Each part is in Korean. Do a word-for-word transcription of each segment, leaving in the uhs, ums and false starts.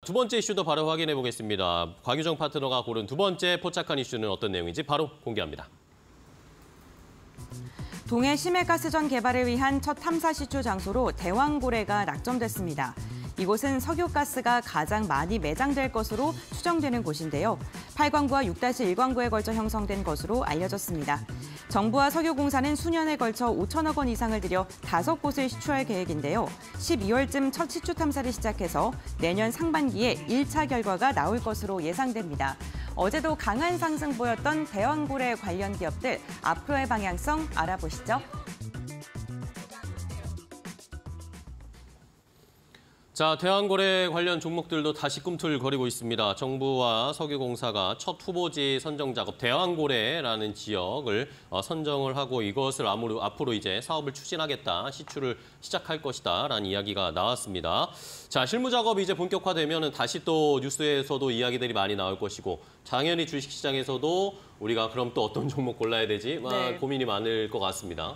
두 번째 이슈도 바로 확인해 보겠습니다. 곽유정 파트너가 고른 두 번째 포착한 이슈는 어떤 내용인지 바로 공개합니다. 동해 심해가스전 개발을 위한 첫 탐사 시추 장소로 대왕고래가 낙점됐습니다. 이곳은 석유가스가 가장 많이 매장될 것으로 추정되는 곳인데요. 팔 광구와 육 일 광구에 걸쳐 형성된 것으로 알려졌습니다. 정부와 석유공사는 수년에 걸쳐 오천억 원 이상을 들여 다섯 곳을 시추할 계획인데요. 십이월쯤 첫 시추 탐사를 시작해서 내년 상반기에 일 차 결과가 나올 것으로 예상됩니다. 어제도 강한 상승 보였던 대왕고래 관련 기업들, 앞으로의 방향성 알아보시죠. 자, 대왕고래 관련 종목들도 다시 꿈틀거리고 있습니다. 정부와 석유공사가 첫 후보지 선정 작업 대왕고래라는 지역을 선정을 하고 이것을 앞으로 이제 사업을 추진하겠다, 시추를 시작할 것이다라는 이야기가 나왔습니다. 자, 실무 작업이 이제 본격화되면 다시 또 뉴스에서도 이야기들이 많이 나올 것이고 당연히 주식시장에서도 우리가 그럼 또 어떤 종목 골라야 되지? 네. 고민이 많을 것 같습니다.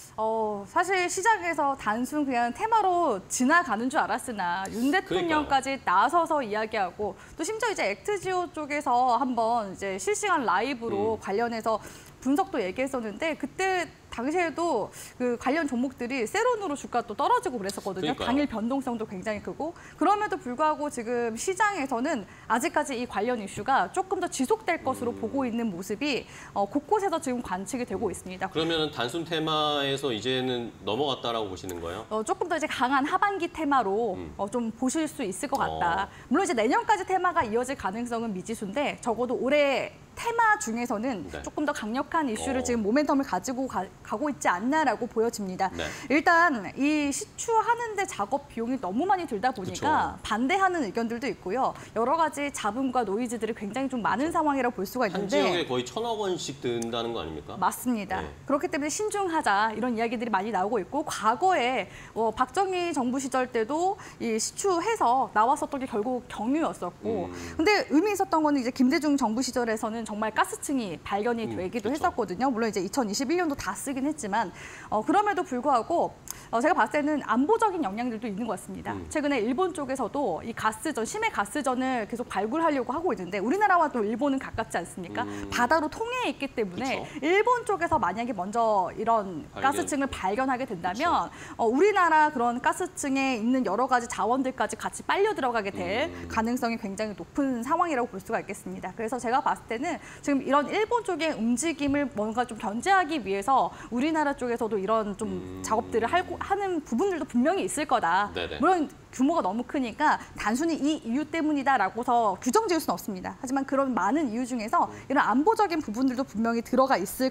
어, 사실 시작에서 단순 그냥 테마로 지나가는 줄 알았으나 윤 대통령까지 그러니까요. 나서서 이야기하고 또 심지어 이제 액트지오 쪽에서 한번 이제 실시간 라이브로 음. 관련해서 분석도 얘기했었는데 그때 당시에도 그 관련 종목들이 세론으로 주가 또 떨어지고 그랬었거든요. 그러니까요. 당일 변동성도 굉장히 크고 그럼에도 불구하고 지금 시장에서는 아직까지 이 관련 이슈가 조금 더 지속될 것으로 음. 보고 있는 모습이 어, 곳곳에서 지금 관측이 되고 있습니다. 그러면 단순 테마에서 이제는 넘어갔다라고 보시는 거예요? 어, 조금 더 이제 강한 하반기 테마로 음. 어, 좀 보실 수 있을 것 같다. 어. 물론 이제 내년까지 테마가 이어질 가능성은 미지수인데 적어도 올해 테마 중에서는 네. 조금 더 강력한 이슈를 어. 지금 모멘텀을 가지고 가, 가고 있지 않나라고 보여집니다. 네. 일단 이 시추하는데 작업 비용이 너무 많이 들다 보니까 그쵸. 반대하는 의견들도 있고요. 여러 가지 잡음과 노이즈들이 굉장히 좀 많은 그쵸. 상황이라고 볼 수가 있는데 한 지역에 거의 천억 원씩 든다는 거 아닙니까? 맞습니다. 네. 그렇기 때문에 신중하자 이런 이야기들이 많이 나오고 있고 과거에 어, 박정희 정부 시절 때도 이 시추해서 나왔었던 게 결국 경유였었고 음. 근데 의미 있었던 거는 이제 김대중 정부 시절에서는 정말 가스층이 발견이 음, 되기도 그렇죠. 했었거든요. 물론 이제 이천이십일 년도 다 쓰긴 했지만 어, 그럼에도 불구하고 어, 제가 봤을 때는 안보적인 영향들도 있는 것 같습니다. 음. 최근에 일본 쪽에서도 이 가스전, 심해 가스전을 계속 발굴하려고 하고 있는데 우리나라와 또 일본은 가깝지 않습니까? 음. 바다로 통해 있기 때문에 그쵸. 일본 쪽에서 만약에 먼저 이런 발견. 가스층을 발견하게 된다면 어, 우리나라 그런 가스층에 있는 여러 가지 자원들까지 같이 빨려 들어가게 될 음. 가능성이 굉장히 높은 상황이라고 볼 수가 있겠습니다. 그래서 제가 봤을 때는 지금 이런 일본 쪽의 움직임을 뭔가 좀 견제하기 위해서 우리나라 쪽에서도 이런 좀 음. 작업들을 하고, 하는 부분들도 분명히 있을 거다. 네네. 물론 규모가 너무 크니까 단순히 이 이유 때문이다라고서 규정 지을 수는 없습니다. 하지만 그런 많은 이유 중에서 이런 안보적인 부분들도 분명히 들어가 있을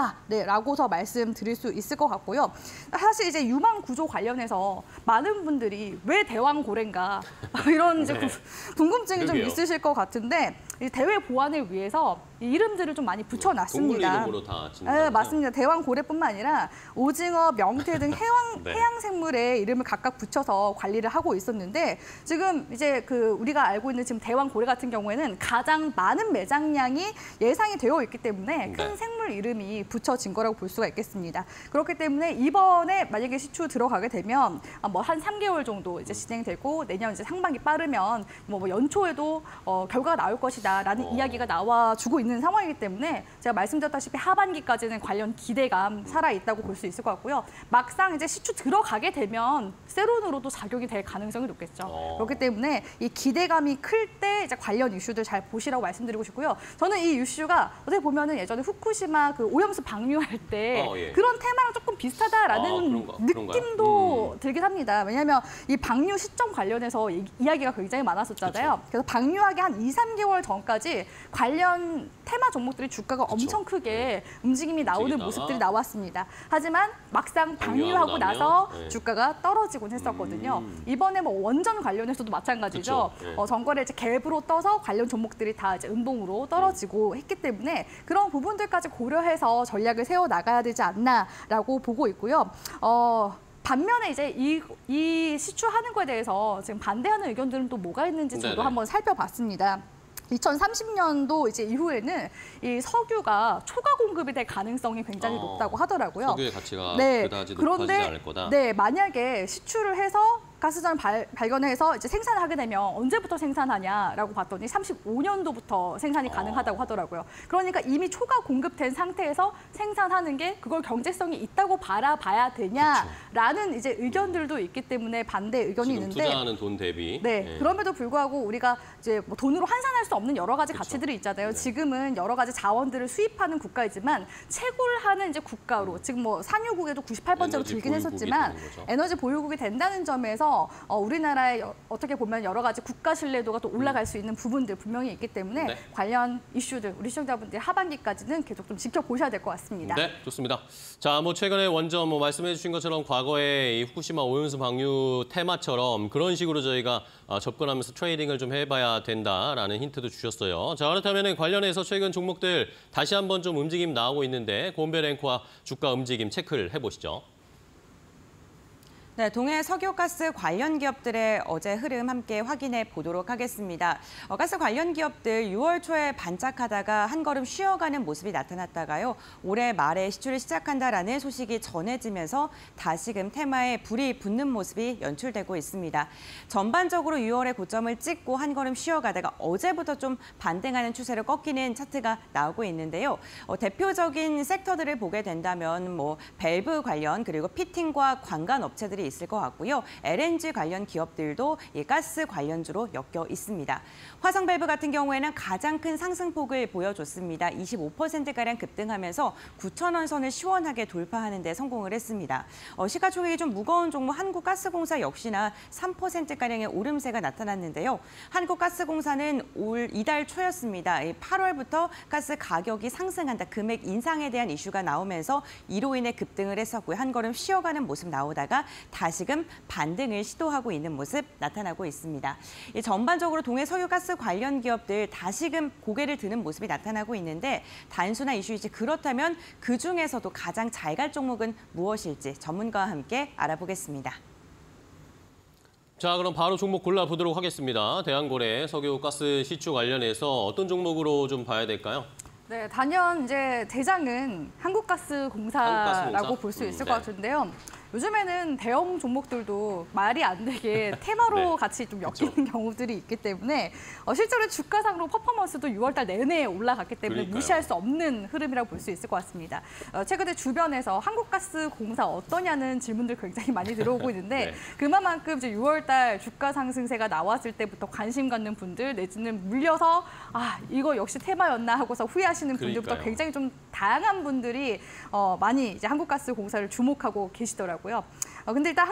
거다라고서 말씀드릴 수 있을 것 같고요. 사실 이제 유망 구조 관련해서 많은 분들이 왜 대왕고래인가 이런 이제 네. 궁금증이 그러게요. 좀 있으실 것 같은데 이 대외 보안을 위해서 이 이름들을 좀 많이 붙여놨습니다. 동물 이름으로 다 네, 맞습니다. 대왕고래뿐만 아니라 오징어, 명태 등 해양, 네. 해양 생물의 이름을 각각 붙여서 관리를 하고 있었는데 지금 이제 그 우리가 알고 있는 지금 대왕고래 같은 경우에는 가장 많은 매장량이 예상이 되어 있기 때문에 큰 네. 생물 이름이 붙여진 거라고 볼 수가 있겠습니다. 그렇기 때문에 이번에 만약에 시추 들어가게 되면 뭐 한 삼 개월 정도 이제 진행되고 내년 이제 상반기 빠르면 뭐 연초에도 어, 결과가 나올 것이다라는 어. 이야기가 나와주고 있는 상황이기 때문에 제가 말씀드렸다시피 하반기까지는 관련 기대감 살아있다고 볼 수 있을 것 같고요. 막상 이제 시추 들어가게 되면 세론으로도 작용이 될 가능성이 높겠죠. 어. 그렇기 때문에 이 기대감이 클 때 이제 관련 이슈들 잘 보시라고 말씀드리고 싶고요. 저는 이 이슈가 어떻게 보면은 예전에 후쿠시마 그 오염수 방류할 때 어, 예. 그런 테마랑 조금 비슷하다라는 아, 그런가, 느낌도 음. 들긴 합니다. 왜냐하면 이 방류 시점 관련해서 이, 이야기가 굉장히 많았었잖아요. 그쵸. 그래서 방류하기 한 이, 삼 개월 전까지 관련 테마 종목들이 주가가 그쵸. 엄청 크게 네. 움직임이 나오는 움직이다가. 모습들이 나왔습니다. 하지만 막상 방류하고 나서 네. 주가가 떨어지곤 했었거든요. 음. 이번에 뭐 원전 관련해서도 마찬가지죠. 네. 어, 전거래 이제 갭으로 떠서 관련 종목들이 다 이제 음봉으로 떨어지고 음. 했기 때문에 그런 부분들까지 고려해서 전략을 세워 나가야 되지 않나라고 보고 있고요. 어, 반면에 이제 이, 이 시추하는 거에 대해서 지금 반대하는 의견들은 또 뭐가 있는지 저도 네네. 한번 살펴봤습니다. 이천삼십 년도 이제 이후에는 이 석유가 초과 공급이 될 가능성이 굉장히 어, 높다고 하더라고요. 석유의 가치가 네, 그다지 높아지지 않을 거다. 네, 만약에 시추를 해서 가스전을 발, 발견해서 이제 생산을 하게 되면 언제부터 생산하냐라고 봤더니 삼십오 년도부터 생산이 가능하다고 하더라고요. 그러니까 이미 초과 공급된 상태에서 생산하는 게 그걸 경제성이 있다고 바라봐야 되냐라는 그렇죠. 이제 의견들도 있기 때문에 반대 의견이 지금 있는데 투자하는 돈 대비. 네, 네. 그럼에도 불구하고 우리가 이제 뭐 돈으로 환산할 수 없는 여러 가지 그렇죠. 가치들이 있잖아요. 네. 지금은 여러 가지 자원들을 수입하는 국가이지만 채굴하는 이제 국가로 지금 뭐 산유국에도 구십팔 번째로 에너지 들긴 보유국이 했었지만 되는 거죠. 에너지 보유국이 된다는 점에서 어, 우리나라의 여, 어떻게 보면 여러 가지 국가 신뢰도가 또 올라갈 수 있는 부분들 분명히 있기 때문에 네. 관련 이슈들 우리 시청자분들 하반기까지는 계속 좀 지켜보셔야 될 것 같습니다. 네, 좋습니다. 자, 뭐 최근에 원전 뭐 말씀해 주신 것처럼 과거에 이 후쿠시마 오염수 방류 테마처럼 그런 식으로 저희가 어, 접근하면서 트레이딩을 좀 해봐야 된다라는 힌트도 주셨어요. 자, 그렇다면 관련해서 최근 종목들 다시 한번 좀 움직임 나오고 있는데 곰베랭크와 주가 움직임 체크를 해보시죠. 네, 동해 석유가스 관련 기업들의 어제 흐름 함께 확인해 보도록 하겠습니다. 어, 가스 관련 기업들 유월 초에 반짝하다가 한 걸음 쉬어가는 모습이 나타났다가요. 올해 말에 시출을 시작한다라는 소식이 전해지면서 다시금 테마에 불이 붙는 모습이 연출되고 있습니다. 전반적으로 유월에 고점을 찍고 한 걸음 쉬어가다가 어제부터 좀 반등하는 추세로 꺾이는 차트가 나오고 있는데요. 어, 대표적인 섹터들을 보게 된다면 뭐 밸브 관련 그리고 피팅과 관간 업체들이 있을 것 같고요. 엘엔지 관련 기업들도 이 가스 관련주로 엮여 있습니다. 화성 밸브 같은 경우에는 가장 큰 상승폭을 보여줬습니다. 이십오 퍼센트가량 급등하면서 구천 원 선을 시원하게 돌파하는 데 성공을 했습니다. 어, 시가총액이 좀 무거운 종목 한국가스공사 역시나 삼 퍼센트가량의 오름세가 나타났는데요. 한국가스공사는 올 이달 초였습니다. 팔월부터 가스 가격이 상승한다, 금액 인상에 대한 이슈가 나오면서 이로 인해 급등을 했었고요. 한 걸음 쉬어가는 모습 나오다가 다시금 반등을 시도하고 있는 모습 나타나고 있습니다. 전반적으로 동해 석유가스 관련 기업들 다시금 고개를 드는 모습이 나타나고 있는데 단순한 이슈이지 그렇다면 그중에서도 가장 잘 갈 종목은 무엇일지 전문가와 함께 알아보겠습니다. 자, 그럼 바로 종목 골라보도록 하겠습니다. 대한고래 석유가스 시추 관련해서 어떤 종목으로 좀 봐야 될까요? 네, 단연 이제 대장은 한국가스공사라고 한국가스공사? 볼 수 있을 음, 것 네. 같은데요. 요즘에는 대형 종목들도 말이 안 되게 테마로 네. 같이 좀 엮이는 경우들이 있기 때문에 어, 실제로 주가상으로 퍼포먼스도 유월 달 내내 올라갔기 때문에 그러니까요. 무시할 수 없는 흐름이라고 볼 수 있을 것 같습니다. 어, 최근에 주변에서 한국가스공사 어떠냐는 질문들 굉장히 많이 들어오고 있는데 네. 그만큼 이제 유월 달 주가 상승세가 나왔을 때부터 관심 갖는 분들 내지는 물려서 아 이거 역시 테마였나 하고서 후회하시는 분들부터 그러니까요. 굉장히 좀 다양한 분들이 어, 많이 이제 한국가스공사를 주목하고 계시더라고요. 어, 근데 일단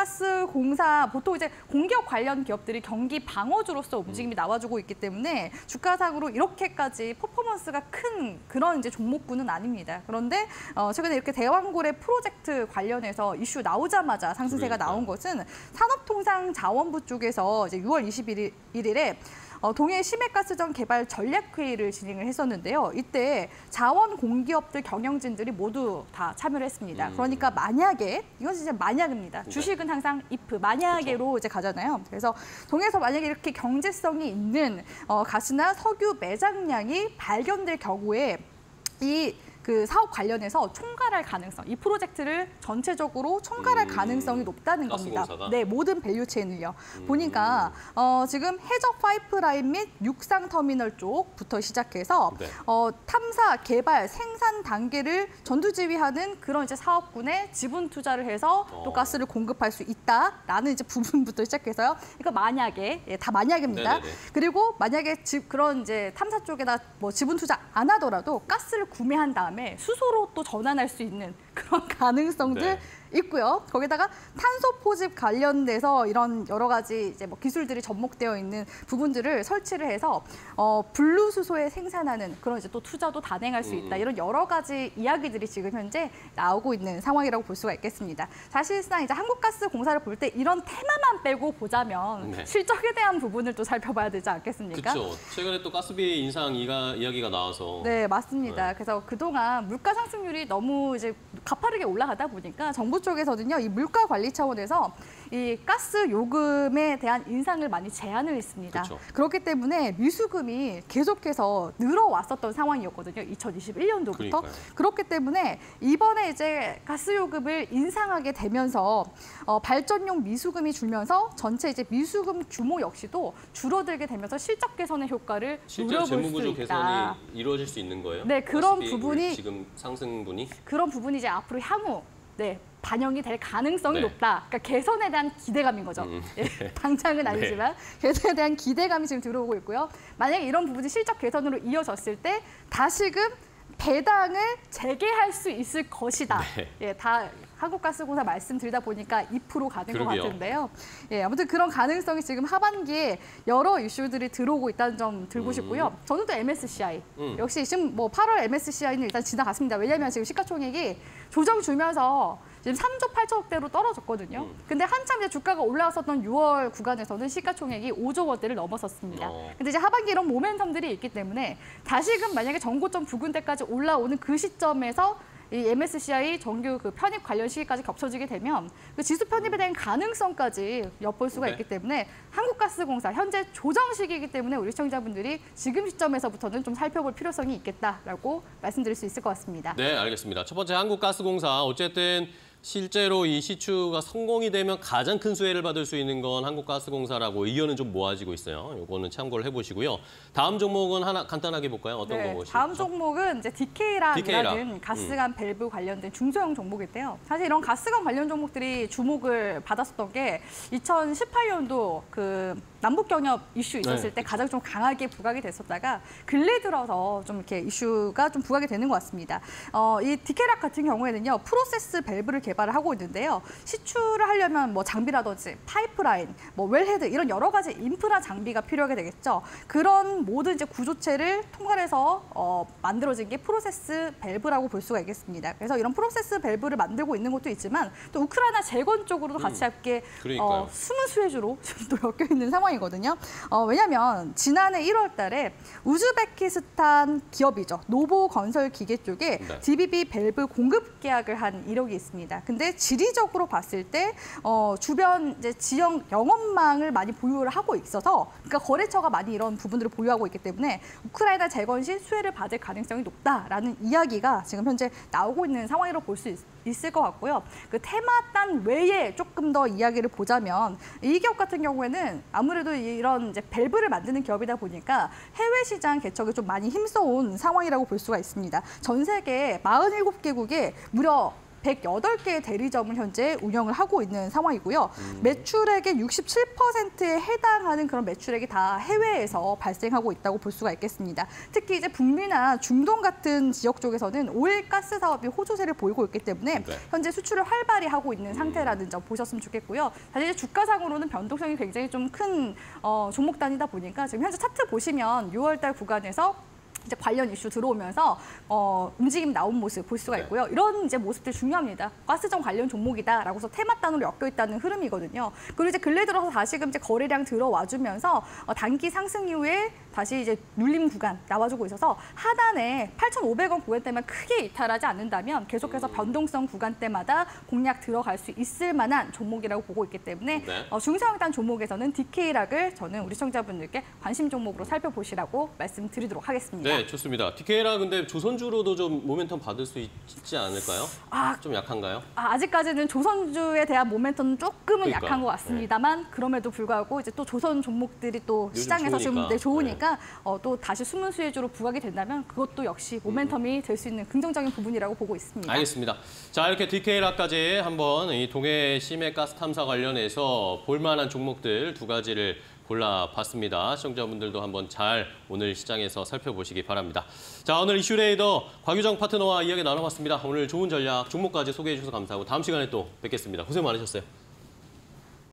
한국가스공사 보통 이제 공기업 관련 기업들이 경기 방어주로서 움직임이 나와주고 있기 때문에 주가상으로 이렇게까지 퍼포먼스가 큰 그런 이제 종목군은 아닙니다. 그런데 어, 최근에 이렇게 대왕고래 프로젝트 관련해서 이슈 나오자마자 상승세가 그러니까요. 나온 것은 산업통상자원부 쪽에서 이제 유월 이십일일에 어, 동해 심해가스전 개발 전략회의를 진행을 했었는데요. 이때 자원 공기업들 경영진들이 모두 다 참여를 했습니다. 음. 그러니까 만약에, 이건 진짜 만약입니다. 네. 주식은 항상 if, 만약에로 그렇죠. 이제 가잖아요. 그래서 동해에서 만약에 이렇게 경제성이 있는 어, 가스나 석유 매장량이 발견될 경우에 이 그 사업 관련해서 총괄할 가능성, 이 프로젝트를 전체적으로 총괄할 음, 가능성이 높다는 겁니다. 가스공사가? 네, 모든 밸류체인을요. 음. 보니까 어, 지금 해적 파이프라인 및 육상 터미널 쪽부터 시작해서 네. 어, 탐사, 개발, 생산 단계를 전두지휘하는 그런 이제 사업군에 지분 투자를 해서 또 어. 가스를 공급할 수 있다라는 이제 부분부터 시작해서요. 이거 만약에 예, 다 만약입니다. 네네네. 그리고 만약에 집 그런 이제 탐사 쪽에다 뭐 지분 투자 안 하더라도 가스를 구매한 다음에 수소로 또 전환할 수 있는 그런 가능성들 네. 있고요. 거기다가 탄소 포집 관련돼서 이런 여러 가지 이제 뭐 기술들이 접목되어 있는 부분들을 설치를 해서 어, 분류 수소에 생산하는 그런 이제 또 투자도 단행할 수 있다. 음. 이런 여러 가지 이야기들이 지금 현재 나오고 있는 상황이라고 볼 수가 있겠습니다. 사실상 이제 한국가스공사를 볼 때 이런 테마만 빼고 보자면 네. 실적에 대한 부분을 또 살펴봐야 되지 않겠습니까? 그렇죠. 최근에 또 가스비 인상 이가, 이야기가 나와서 네, 맞습니다. 네. 그래서 그동안 물가 상승률이 너무 이제 가파르게 올라가다 보니까 정부 쪽에서는요, 이 물가 관리 차원에서 이 가스 요금에 대한 인상을 많이 제한을 했습니다. 그쵸. 그렇기 때문에 미수금이 계속해서 늘어왔었던 상황이었거든요. 이천이십일 년도부터. 그러니까요. 그렇기 때문에 이번에 이제 가스 요금을 인상하게 되면서 어, 발전용 미수금이 줄면서 전체 이제 미수금 규모 역시도 줄어들게 되면서 실적 개선의 효과를 실제로 누려볼 재무구조 수 개선이 있다. 이루어질 수 있는 거예요? 네, 그런 가스비 부분이- 지금 상승분이 그런 부분이 이제 앞으로 향후 네, 반영이 될 가능성이 네. 높다. 그러니까 개선에 대한 기대감인 거죠. 음. 예, 당장은 아니지만 개선에 대한 기대감이 지금 들어오고 있고요. 만약에 이런 부분이 실적 개선으로 이어졌을 때 다시금 배당을 재개할 수 있을 것이다. 네. 예, 다 한국가스공사 말씀드리다 보니까 이 퍼센트 가는 그러게요. 것 같은데요. 예, 아무튼 그런 가능성이 지금 하반기에 여러 이슈들이 들어오고 있다는 점 들고 음. 싶고요. 저는 또 엠에스시아이. 음. 역시 지금 뭐 팔월 엠에스시아이는 일단 지나갔습니다. 왜냐하면 지금 시가총액이 조정 주면서 지금 삼조 팔천억대로 떨어졌거든요. 음. 근데 한참 이제 주가가 올라왔었던 유월 구간에서는 시가총액이 오조 원대를 넘어섰습니다. 어. 근데 이제 하반기 이런 모멘텀들이 있기 때문에 다시금 만약에 정고점 부근 때까지 올라오는 그 시점에서 이 엠에스시아이 정규 그 편입 관련 시기까지 겹쳐지게 되면 그 지수 편입에 대한 가능성까지 엿볼 수가 네. 있기 때문에 한국가스공사 현재 조정 시기이기 때문에 우리 시청자분들이 지금 시점에서부터는 좀 살펴볼 필요성이 있겠다라고 말씀드릴 수 있을 것 같습니다. 네, 알겠습니다. 첫 번째 한국가스공사 어쨌든 실제로 이 시추가 성공이 되면 가장 큰 수혜를 받을 수 있는 건 한국가스공사라고 의견은 좀 모아지고 있어요. 이거는 참고를 해보시고요. 다음 종목은 하나 간단하게 볼까요? 어떤 거 보시죠? 다음 종목은 이제 디케이락이라는 디케이락. 가스관 밸브 관련된 중소형 종목인데요. 사실 이런 가스관 관련 종목들이 주목을 받았었던 게 이천십팔 년도 그 남북 경협 이슈 있었을 네, 때 가장 좀 강하게 부각이 됐었다가 근래 들어서 좀 이렇게 이슈가 좀 부각이 되는 것 같습니다. 어, 이 디케이락 같은 경우에는요 프로세스 밸브를 개발을 하고 있는데요. 시추를 하려면 뭐 장비라든지 파이프라인, 뭐 웰헤드 이런 여러 가지 인프라 장비가 필요하게 되겠죠. 그런 모든 이제 구조체를 통괄해서 어, 만들어진 게 프로세스 밸브라고 볼 수가 있겠습니다. 그래서 이런 프로세스 밸브를 만들고 있는 것도 있지만 또 우크라이나 재건 쪽으로도 같이 함께 그러니까요. 어, 숨은 수혜주로 지금 또 엮여 있는 상황이거든요. 어, 왜냐하면 지난해 일월 달에 우즈베키스탄 기업이죠. 노보건설 기계 쪽에 네. 디비비 밸브 공급 계약을 한 이력이 있습니다. 근데 지리적으로 봤을 때 어, 주변 이제 지역 영업망을 많이 보유를 하고 있어서 그러니까 거래처가 많이 이런 부분들을 보유하고 있기 때문에 우크라이나 재건 시 수혜를 받을 가능성이 높다라는 이야기가 지금 현재 나오고 있는 상황이라고 볼 수 있을 것 같고요. 그 테마단 외에 조금 더 이야기를 보자면 이 기업 같은 경우에는 아무래도 이런 이제 밸브를 만드는 기업이다 보니까 해외 시장 개척에 좀 많이 힘써온 상황이라고 볼 수가 있습니다. 전 세계 사십칠 개국에 무려 백여덟 개의 대리점을 현재 운영을 하고 있는 상황이고요. 음. 매출액의 육십칠 퍼센트에 해당하는 그런 매출액이 다 해외에서 발생하고 있다고 볼 수가 있겠습니다. 특히 이제 북미나 중동 같은 지역 쪽에서는 오일 가스 사업이 호조세를 보이고 있기 때문에 네. 현재 수출을 활발히 하고 있는 상태라는 점 보셨으면 좋겠고요. 사실 이제 주가상으로는 변동성이 굉장히 좀 큰 어, 종목단이다 보니까 지금 현재 차트 보시면 유월 달 구간에서 이제 관련 이슈 들어오면서 어, 움직임 나온 모습 볼 수가 있고요. 이런 이제 모습들 중요합니다. 가스정 관련 종목이다라고 해서 테마단으로 엮여 있다는 흐름이거든요. 그리고 이제 근래 들어서 다시금 이제 거래량 들어와주면서 어, 단기 상승 이후에 다시 이제 눌림 구간 나와주고 있어서 하단에 팔천오백 원 구간대만 크게 이탈하지 않는다면 계속해서 변동성 구간대마다 공략 들어갈 수 있을 만한 종목이라고 보고 있기 때문에 네. 어, 중소형단 종목에서는 디케이락을 저는 우리 시청자분들께 관심 종목으로 살펴보시라고 말씀드리도록 하겠습니다. 네, 좋습니다. 디케이라 근데 조선주로도 좀 모멘텀 받을 수 있지 않을까요? 아, 좀 약한가요? 아, 아직까지는 조선주에 대한 모멘텀은 조금은 그러니까요. 약한 것 같습니다만 그럼에도 불구하고 이제 또 조선 종목들이 또 요즘 시장에서 지금 좋으니까. 네, 좋으니까 어, 또 다시 숨은 수혜주로 부각이 된다면 그것도 역시 모멘텀이 될 수 있는 긍정적인 부분이라고 보고 있습니다. 알겠습니다. 자, 이렇게 디케이라까지 한번 이 동해 심해 가스 탐사 관련해서 볼만한 종목들 두 가지를 골라봤습니다. 시청자분들도 한번 잘 오늘 시장에서 살펴보시기 바랍니다. 자, 오늘 이슈레이더 곽유정 파트너와 이야기 나눠봤습니다. 오늘 좋은 전략, 종목까지 소개해 주셔서 감사하고 다음 시간에 또 뵙겠습니다. 고생 많으셨어요.